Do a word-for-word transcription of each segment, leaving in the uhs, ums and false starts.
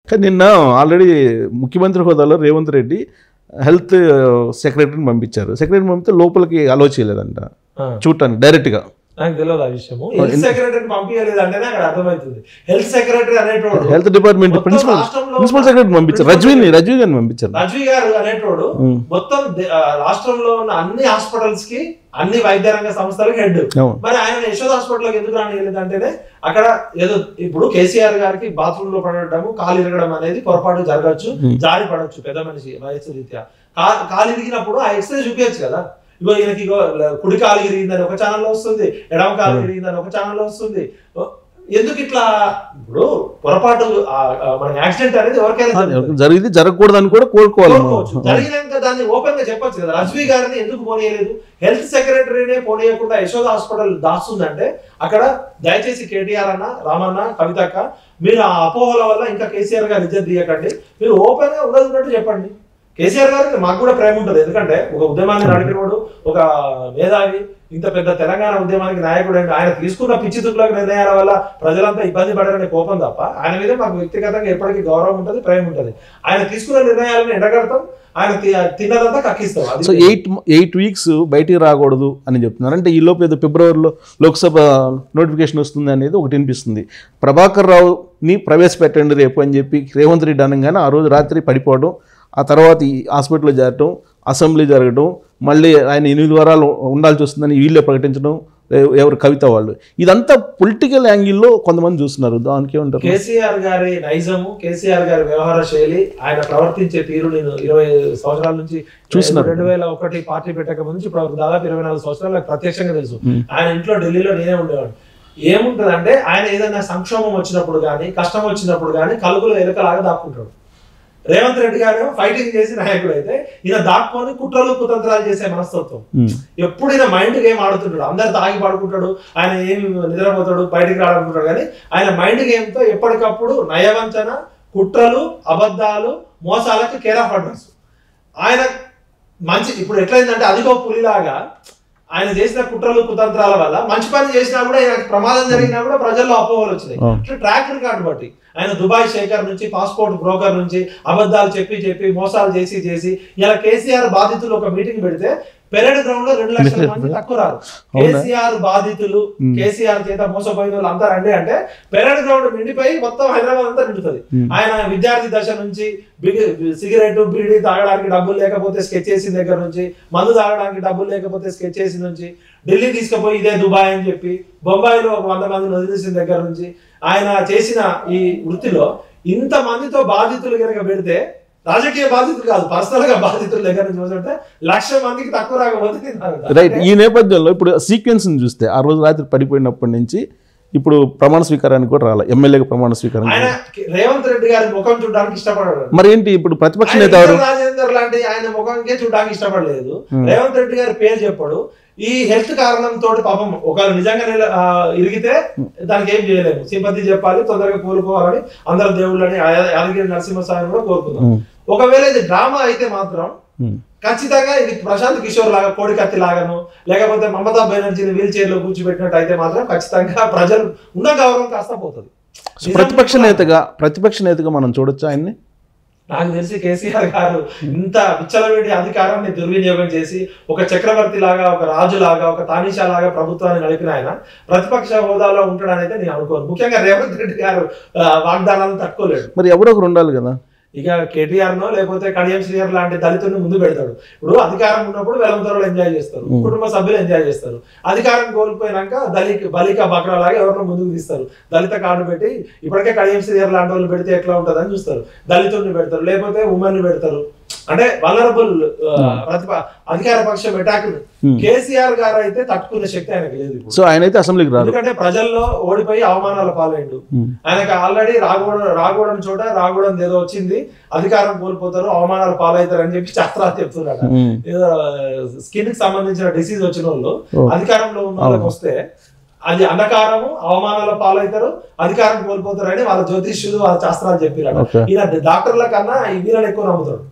కానీ నిన్న ఆల్రెడీ ముఖ్యమంత్రి హోదాలో రేవంత్ రెడ్డి హెల్త్ సెక్రటరీని పంపించారు. సెక్రటరీని పంపితే లోపలికి అలో చేయలేదంట చూడటానికి డైరెక్ట్గా. నాకు తెలియదు ఆ విషయము. హెల్త్ సెక్రటరీ పంపించలేదు అంటేనే అక్కడ అర్థమవుతుంది. హెల్త్ సెక్రటరీ అనేటోడు health department principal principal secretary పంపించారు. రజ్వీని రజ్వీ గారిని పంపించారు. రజ్వీ గారు అనేటోడు మొత్తం రాష్ట్రంలో ఉన్న అన్ని హాస్పిటల్స్ కి అన్ని వైద్య రంగ సంస్థలకు హెడ్. మరి ఆయన యశోద హాస్పిటల్ ఎందుకు రానియలేదు అంటేనే అక్కడ ఏదో ఇప్పుడు కేసీఆర్ గారికి బాత్రూమ్ లో పడడము కాలు ఇరగడం అనేది పొరపాటు జరగచ్చు, జారి పడవచ్చు పెద్ద మనిషి వయసు రీత్యా. కాలు ఇరిగినప్పుడు ఆ ఎక్స్రే చూపించచ్చు కదా. ఇగో ఈయనకి ఇగో కుడి కాలు ఇరిగిందని ఒక ఛానల్లో వస్తుంది, ఎడమ కాలు ఇరిగిందని ఒక ఛానల్లో వస్తుంది. ఎందుకు ఇట్లా ఇప్పుడు పొరపాటు మన యాక్సిడెంట్ అనేది ఎవరికైనా జరిగింది జరగకూడదు అని కూడా కోరుకోవాలి. జరిగినాక దాన్ని ఓపెన్ గా చెప్పొచ్చు కదా. రజ్వీ గారిని ఎందుకు పోనీయలేదు? హెల్త్ సెక్రటరీనే పోనీయకుండా యశోద హాస్పిటల్ దాస్తుందంటే అక్కడ దయచేసి కేటీఆర్ అన్న, రామన్న, కవితక్క మీరు ఆ అపోహల వల్ల ఇంకా కేసీఆర్ గారు ఇజ్జత్ తీయకండి. మీరు ఓపెన్ గా ఉన్నట్టు చెప్పండి. కేసీఆర్ గారికి మాకు కూడా ప్రేమ ఉంటుంది. ఎందుకంటే ఒక ఉద్యమాన్ని నడిపినోడు, ఒక మేధావి, ఇంత పెద్ద తెలంగాణ ఉద్యమానికి నాయకుడు. ఆయన తీసుకున్న పిచ్చి తుక్కులకు నిర్ణయాల వల్ల ప్రజలంతా ఇబ్బంది పడారనే కోపం తప్ప ఆయన మీద మాకు వ్యక్తిగతంగా ఎప్పటికీ గౌరవం ఉంటుంది, ప్రేమ ఉంటుంది. ఆయన తీసుకున్న నిర్ణయాలను ఎండగడతాం, ఆయన తిన్నదంతా కక్కిస్తాం. సో ఎయిట్ ఎయిట్ వీక్స్ బయటికి రాకూడదు అని చెప్తున్నారు. అంటే ఈ లోపు ఏదో ఫిబ్రవరిలో లోక్సభ నోటిఫికేషన్ వస్తుంది అనేది ఒకటి వినిపిస్తుంది. ప్రభాకర్ రావుని ప్రవేశపెట్టండి రేపు అని చెప్పి రేవంత్ రెడ్డి అనగానే ఆ రోజు రాత్రి పడిపోవడం, ఆ తర్వాత ఈ హాస్పిటల్లో జరగటం, అసెంబ్లీ జరగడం, మళ్ళీ ఆయన ఎనిమిది వారాలు ఉండాల్సి వస్తుందని వీళ్ళే ప్రకటించడం, ఎవరు కవిత వాళ్ళు. ఇదంతా పొలిటికల్ యాంగిల్లో కొంతమంది చూస్తున్నారు. దానికి ఏమంటారు? కేసీఆర్ గారి నైజము, కేసీఆర్ గారి వ్యవహార శైలి, ఆయన ప్రవర్తించే తీరు నేను ఇరవై సంవత్సరాల నుంచి చూస్తున్నారు. రెండు వేల ఒకటి పార్టీ పెట్టక ముందు ఇప్పుడు దాదాపు ఇరవై నాలుగు సంవత్సరాలు నాకు ప్రత్యక్షంగా తెలుసు. ఆయన ఇంట్లో ఢిల్లీలో నేనే ఉండేవాడు. ఏముంటదంటే ఆయన ఏదైనా సంక్షోభం వచ్చినప్పుడు కానీ, కష్టం వచ్చినప్పుడు కానీ కలుగులో ఎలుకలాగా దాక్కుంటాడు. రేవంత్ రెడ్డి గారు ఫైటింగ్ చేసి నాయకుడు అయితే ఈయన దాక్కొని కుట్రలు కుతంత్రాలు చేసే మనస్తత్వం. ఎప్పుడు ఈయన మైండ్ గేమ్ ఆడుతుంటాడు. అందరు తాగి పడుకుంటాడు, ఆయన ఏమి నిద్రపోతాడు, బయటికి రాడుకుంటాడు. కానీ ఆయన మైండ్ గేమ్ తో ఎప్పటికప్పుడు నయవంచన, కుట్రలు, అబద్ధాలు, మోసాలకి కేర్ ఆఫ్ అడ్రస్. ఆయన మంచి ఇప్పుడు ఎట్లయిందంటే అదిగో పులిలాగా ఆయన చేసిన కుట్రలు కుతంత్రాల వల్ల మంచి పని చేసినా కూడా ఆయనకు ప్రమాదం జరిగినా కూడా ప్రజల్లో అపోహలు వచ్చినాయి. ట్రాక్ రికార్డు బట్టి ఆయన దుబాయ్ షేకర్ నుంచి, పాస్పోర్ట్ బ్రోకర్ నుంచి అబద్ధాలు చెప్పి చెప్పి మోసాలు చేసి చేసి ఇలా కేసీఆర్ బాధితులు ఒక మీటింగ్ పెడితే పెరేడ్ గ్రౌండ్ లో రెండు లక్షల మంది తక్కువ రారు. కేసీఆర్ బాధితులు, కేసీఆర్ చేత మోసపోయిన వాళ్ళు అంతా రండి అంటే పెరేడ్ గ్రౌండ్ నిండిపోయి మొత్తం హైదరాబాద్ అంతా నిండుతుంది. ఆయన విద్యార్థి దశ నుంచి సిగరెట్, బీడీ తాగడానికి డబ్బులు లేకపోతే స్కెచ్ చేసిన దగ్గర నుంచి, మందు తాగడానికి డబ్బులు లేకపోతే స్కెచ్ చేసిన నుంచి, ఢిల్లీ తీసుకుపోయి ఇదే దుబాయ్ అని చెప్పి బొంబాయిలో ఒక వంద మందిని వదిలేసిన దగ్గర నుంచి ఆయన చేసిన ఈ వృత్తిలో ఇంత మందితో బాధితులు కనుక పెడితే, రాజకీయ బాధితులు కాదు పర్సనల్ గా బాధితుల దగ్గర నుంచి చూస్తుంటే లక్ష మందికి తక్కువ రాకపోతే రైట్. ఈ నేపథ్యంలో ఇప్పుడు సీక్వెన్స్ చూస్తే ఆ రోజు రాత్రి పడిపోయినప్పటి నుంచి ఇప్పుడు ప్రమాణ స్వీకారానికి కూడా రాలి, ఎమ్మెల్యేగా ప్రమాణ స్వీకారం. ఆయన రేవంత్ రెడ్డి గారి ముఖం చూడడానికి ఇష్టపడారు. మరి ఏంటి ఇప్పుడు ప్రతిపక్ష నేత రాజేందర్ లాంటి ఆయన ముఖంకే చూడడానికి ఇష్టపడలేదు. రేవంత్ రెడ్డి గారి పేరు చెప్పాడు. ఈ హెల్త్ కారణంతో పాపం ఒకవేళ నిజంగా ఇరిగితే దానికి ఏం చేయలేము, సింపతి చెప్పాలి, తొందరగా కోలుకోవాలని అందరు దేవుళ్ళని యాదగిరి నరసింహస్వామిని కూడా కోరుకుందాం. ఒకవేళ ఇది డ్రామా అయితే మాత్రం ఖచ్చితంగా ఇది ప్రశాంత్ కిషోర్ లాగా, కోడి కత్తి లాగాను, లేకపోతే మమతా బెనర్జీని వీల్ చైర్ లో కూర్చోబెట్టినట్టు అయితే మాత్రం ఖచ్చితంగా ప్రజలు ఉన్న గౌరవం కాస్త పోతుంది. ప్రతిపక్ష నేతగా ప్రతిపక్ష నేతగా మనం చూడొచ్చు ఆయన్ని. నాకు తెలిసి కేసీఆర్ గారు ఇంత విచ్చలవిడి అధికారాన్ని దుర్వినియోగం చేసి ఒక చక్రవర్తి లాగా, ఒక రాజు లాగా, ఒక తానీషా లాగా ప్రభుత్వాన్ని నడిపిన ఆయన ప్రతిపక్ష హోదాలో ఉంటాడని అయితే నేను అనుకోను. ముఖ్యంగా రేవంత్ రెడ్డి గారు వాగ్దానాలను తట్టుకోలేడు. మరి ఎవరో ఒకరు ఉండాలి కదా. ఇక కేటీఆర్ నో లేకపోతే కడియం శ్రీహర్ లాంటి దళితుల్ని ముందు పెడతాడు. ఇప్పుడు అధికారం ఉన్నప్పుడు వెలంతరులు ఎంజాయ్ చేస్తారు, కుటుంబ సభ్యులు ఎంజాయ్ చేస్తారు. అధికారం కోల్పోయినాక దళిక బలిక బక్రా లాగా ఎవరినో ముందుకు తీస్తారు. దళిత కార్డు పెట్టి ఇప్పటికే కడియం శ్రీహర్ లాంటి వాళ్ళు పెడితే ఎట్లా ఉంటుంది అని చూస్తారు. దళితుల్ని పెడతారు, లేకపోతే ఉమెన్ పెడతారు. అంటే వలరబుల్ ప్రతిప అధికార పక్షం అటాక్. కేసీఆర్ గారు అయితే తట్టుకునే శక్తి ఆయనకు లేదు. సో ఆయన అయితే అసెంబ్లీకి రాదు. ఎందుకంటే ప్రజల్లో ఓడిపోయి అవమానాల పాలైండు. ఆయనకు ఆల్రెడీ రాగూడ రాగూడని చోట రాగూడని ఏదో వచ్చింది, అధికారం కోల్పోతారు, అవమానాలు పాలవుతారు అని చెప్పి శాస్త్రాలు చెప్తున్నాడు. ఏదో స్కిన్ కి సంబంధించిన డిసీజ్ వచ్చిన వాళ్ళు అధికారంలో ఉన్న వాళ్ళకి వస్తే అది అంధకారము, అవమానాల పాలవుతారు, అధికారం కోల్పోతారు అని వాళ్ళ జ్యోతిష్యులు, వాళ్ళ శాస్త్రాలు చెప్పారు. ఈయన డాక్టర్ల కన్నా వీళ్ళని ఎక్కువ నమ్ముతాడు.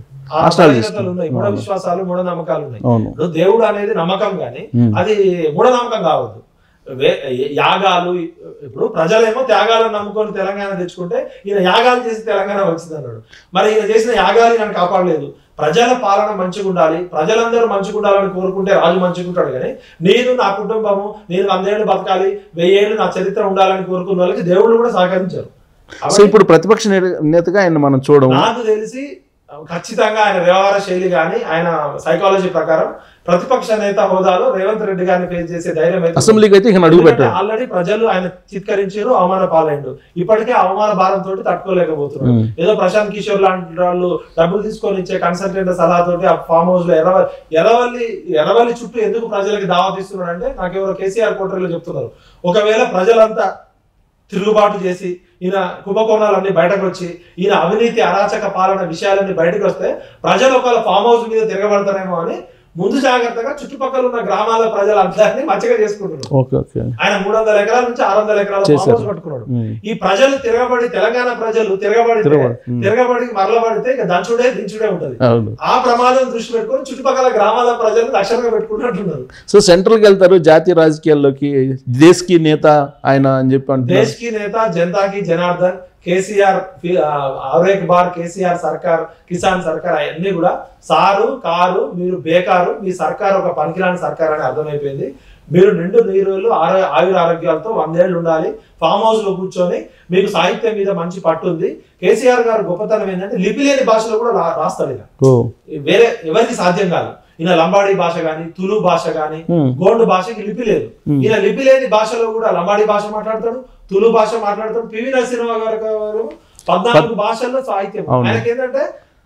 ఉన్నాయి మూఢ విశ్వాసాలు, మూఢ నమ్మకాలు ఉన్నాయి. దేవుడు అనేది నమ్మకం గానీ అది మూఢనమ్మకం కావద్దు. యాగాలు, ఇప్పుడు ప్రజలేమో త్యాగాలను నమ్ముకొని తెలంగాణ తెచ్చుకుంటే ఈయన యాగాలు చేసి తెలంగాణ వచ్చింది అన్నాడు. మరి ఈయన చేసిన యాగాలు ఈయన కాపాడలేదు. ప్రజల పాలన మంచిగా ఉండాలి, ప్రజలందరూ మంచిగా ఉండాలని కోరుకుంటే రాజు మంచిగుంటాడు. కానీ నేను నా కుటుంబము నేను వందేళ్ళు బతకాలి, వెయ్యేళ్ళు నా చరిత్ర ఉండాలని కోరుకున్న వాళ్ళకి దేవుళ్ళు కూడా సహకరించారు. సో ఇప్పుడు ప్రతిపక్ష నేతగా ఆయన మనం చూడము. నాకు తెలిసి ఖచ్చితంగా ఆయన వ్యవహార శైలి కానీ ఆయన సైకాలజీ ప్రకారం ప్రతిపక్ష నేత హోదాలో రేవంత్ రెడ్డి గారిని ఫేస్ చేసే ధైర్యం అయితే అసెంబ్లీకి అయితే అడుగు పెట్టారు. ఆల్రెడీ ప్రజలు ఆయన చిత్కరించారు, అవమాన పాలైండు. ఇప్పటికే అవమాన భారంతో తట్టుకోలేకపోతున్నారు. ఏదో ప్రశాంత్ కిషోర్ లాంటి వాళ్ళు డబ్బులు తీసుకొని ఇచ్చే కన్సల్టెంట్ సలహాతోటి ఆ ఫామ్ హౌస్ లో ఎర్ర ఎర్రవల్లి ఎర్రవల్లి చుట్టూ ఎందుకు ప్రజలకి దావత్ ఇస్తున్నాడు అంటే నాకెవరో కేసీఆర్ కోటరీలో చెప్తున్నారు. ఒకవేళ ప్రజలంతా తిరుగుబాటు చేసి ఈయన కుంభకోణాలన్నీ బయటకు వచ్చి ఈయన అవినీతి అరాచక పాలన విషయాలన్నీ బయటకు వస్తే ప్రజలు ఒకవేళ ఫామ్ హౌస్ మీద తిరగబడతారేమో అని ముందు జాగ్రత్తగా చుట్టుపక్కల ఉన్న గ్రామాల ప్రజలందరినీ మంచిగా చేసుకుంటున్నారు. ఆయన మూడు వందల ఎకరాల నుంచి ఆరు వందల ఎకరాల ఫామ్ హౌస్ పట్టుకున్నాడు. ఈ ప్రజలు తిరగబడి తెలంగాణ ప్రజలు తిరగబడి తిరగబడి మరలబడితే ఇక దంచుడే దించుడే ఉంటది. ఆ ప్రమాదం దృష్టి పెట్టుకొని చుట్టుపక్కల గ్రామాల ప్రజలు లక్ష్యంగా పెట్టుకున్నట్టున్నారు. సో సెంట్రల్ కి వెళ్తారు, జాతీయ రాజకీయాల్లోకి దేశ్కి నేత ఆయన అని చెప్పి దేశ్కి నేత జనతాకి జనార్దన్ కేసీఆర్ అవరేక్ బార్ కేసీఆర్ సర్కార్ కిసాన్ సర్కార్ అవన్నీ కూడా సారు కారు మీరు బేకారు, మీ సర్కార్ ఒక పనికిరాని సర్కార్ అని అర్థమైపోయింది. మీరు నిండు నీరులు ఆరో ఆయుర ఆరోగ్యాలతో వందేళ్ళు ఉండాలి, ఫామ్ హౌస్ లో కూర్చొని మీకు సాహిత్యం మీద మంచి పట్టు ఉంది. కేసీఆర్ గారు గొప్పతనం ఏంటంటే లిపి లేని భాషలో కూడా రాస్తాడు. ఇలా వేరే ఎవరికి సాధ్యం కాదు. ఈయన లంబాడీ భాష గాని తులు భాష గాని గోండు భాషకి లిపి లేదు. ఈయన లిపి లేని భాషలో కూడా లంబాడీ భాష మాట్లాడతాడు, తులు భాష మాట్లాడతాడు. పివి నరసింహ గారు పద్నాలుగు భాషల్లో సాహిత్యం. ఆయనకి ఏంటంటే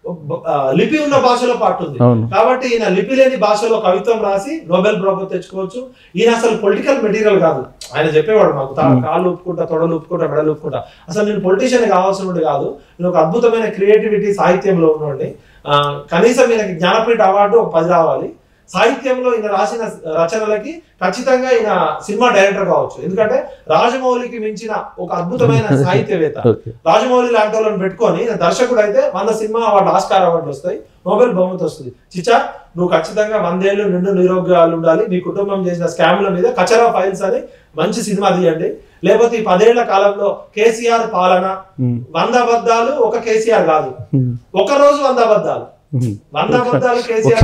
లిపి ఉన్న భాషలో పాటు ఉంది కాబట్టి ఈయన లిపి లేని భాషలో కవిత్వం రాసి నోబెల్ ప్రైజ్ తెచ్చుకోవచ్చు. ఈయన అసలు పొలిటికల్ మెటీరియల్ కాదు. ఆయన చెప్పేవాడు మాకు కాళ్ళు ఒప్పుకుంటా, తొడలు ఒప్పుకుంటా, మెడలు ఒప్పుకుంటా. అసలు నేను పొలిటీషియన్ కావాల్సిన కాదు, నేను ఒక అద్భుతమైన క్రియేటివిటీ సాహిత్యంలో ఉన్నవాడిని. ఆ కనీసం ఈయనకి జ్ఞానపీఠ అవార్డు ఒక పది రావాలి. సాహిత్యంలో ఈయన రాసిన రచనలకి ఖచ్చితంగా ఈయన సినిమా డైరెక్టర్ కావచ్చు. ఎందుకంటే రాజమౌళికి మించిన ఒక అద్భుతమైన సాహిత్యవేత్త. రాజమౌళి లాంటి వాళ్ళని పెట్టుకొని దర్శకుడు అయితే వంద సినిమా అవార్డు, ఆస్కార్ అవార్డులు వస్తాయి, నోబెల్ బహుమతి వస్తుంది. చిచ్చా నువ్వు ఖచ్చితంగా వందేళ్ళు నిండు నిరోగ్యాలు ఉండాలి, మీ కుటుంబం చేసిన స్కామ్ల మీద కచరా ఫైల్స్ అని మంచి సినిమా తీయండి. లేకపోతే ఈ పదేళ్ల కాలంలో కేసీఆర్ పాలన వంద అబద్ధాలు, ఒక కేసీఆర్ కాదు, ఒక రోజు వంద అబద్ధాలు వంద అబద్ధాలు కేసీఆర్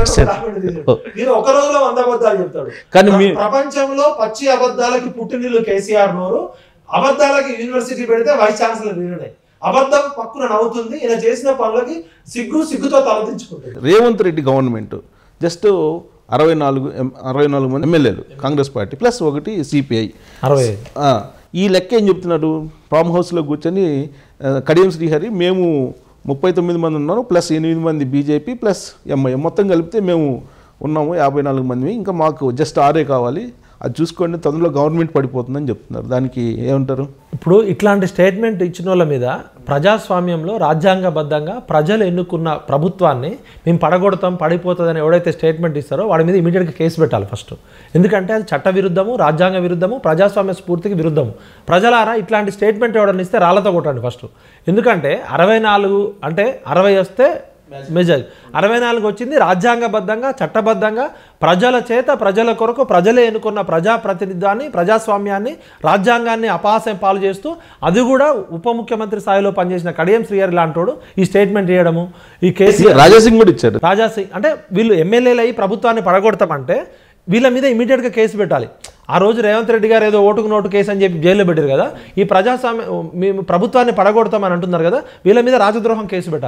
ఈయన ఒక రోజులో వంద అబద్ధాలు చెప్తాడు. కానీ ప్రపంచంలో పచ్చి అబద్ధాలకి పుట్టినిల్లు కేసీఆర్ నోరు. అబద్ధాలకి యూనివర్సిటీ పెడితే వైస్ ఛాన్సలర్ ఈయననే. అబద్ధం పక్కున నవ్వుతుంది. ఈయన చేసిన పనులకి సిగ్గు సిగ్గుతో తలదించుకుంటుంది. రేవంత్ రెడ్డి గవర్నమెంట్ జస్ట్ అరవై నాలుగు అరవై నాలుగు మంది ఎమ్మెల్యేలు కాంగ్రెస్ పార్టీ ప్లస్ ఒకటి సిపిఐ అరవై ఈ లెక్క ఏం చెప్తున్నాడు? ఫామ్ హౌస్లో కూర్చొని కడియం శ్రీహరి మేము ముప్పై తొమ్మిది మంది ఉన్నాను ప్లస్ ఎనిమిది మంది బీజేపీ ప్లస్ ఎంఐఎం మొత్తం కలిపితే మేము ఉన్నాము యాభై నాలుగు మంది, ఇంకా మాకు జస్ట్ ఆరే కావాలి, అది చూసుకోండి తొందరలో గవర్నమెంట్ పడిపోతుందని చెప్తున్నారు. దానికి ఏమంటారు? ఇప్పుడు ఇట్లాంటి స్టేట్మెంట్ ఇచ్చిన వాళ్ళ మీద ప్రజాస్వామ్యంలో రాజ్యాంగబద్ధంగా ప్రజలు ఎన్నుకున్న ప్రభుత్వాన్ని మేము పడగొడతాం పడిపోతుందని ఎవడైతే స్టేట్మెంట్ ఇస్తారో వాడి మీద ఇమీడియట్గా కేసు పెట్టాలి ఫస్ట్. ఎందుకంటే అది చట్ట విరుద్ధము, రాజ్యాంగ విరుద్ధము, ప్రజాస్వామ్య స్ఫూర్తికి విరుద్ధము. ప్రజలారా ఇట్లాంటి స్టేట్మెంట్ ఎవడని ఇస్తే రాళ్లతో కొట్టండి ఫస్ట్. ఎందుకంటే అరవై నాలుగు అంటే అరవై వస్తే మెజార్ అరవై నాలుగు వచ్చింది రాజ్యాంగబద్ధంగా చట్టబద్ధంగా ప్రజల చేత ప్రజల కొరకు ప్రజలే ఎన్నుకున్న ప్రజాప్రతినిధాన్ని ప్రజాస్వామ్యాన్ని రాజ్యాంగాన్ని అపహాస్యం పాలు చేస్తూ అది కూడా ఉప ముఖ్యమంత్రి స్థాయిలో పనిచేసిన కడియం శ్రీహరి లాంటోడు ఈ స్టేట్మెంట్ చేయడము. ఈ కేసీఆర్ రాజాసింగ్ కూడా ఇచ్చారు. రాజాసింగ్ అంటే వీళ్ళు ఎమ్మెల్యేలు అయ్యి ప్రభుత్వాన్ని పడగొడతామంటే వీళ్ళ మీద ఇమీడియట్గా కేసు పెట్టాలి. ఆ రోజు రేవంత్ రెడ్డి గారు ఏదో ఓటుకు నోటు కేసు అని చెప్పి జైల్లో పెట్టారు కదా, ఈ ప్రజాస్వామ్య మేము ప్రభుత్వాన్ని పడగొడతామని అంటున్నారు కదా, వీళ్ళ మీద రాజద్రోహం కేసు పెట్టాలి.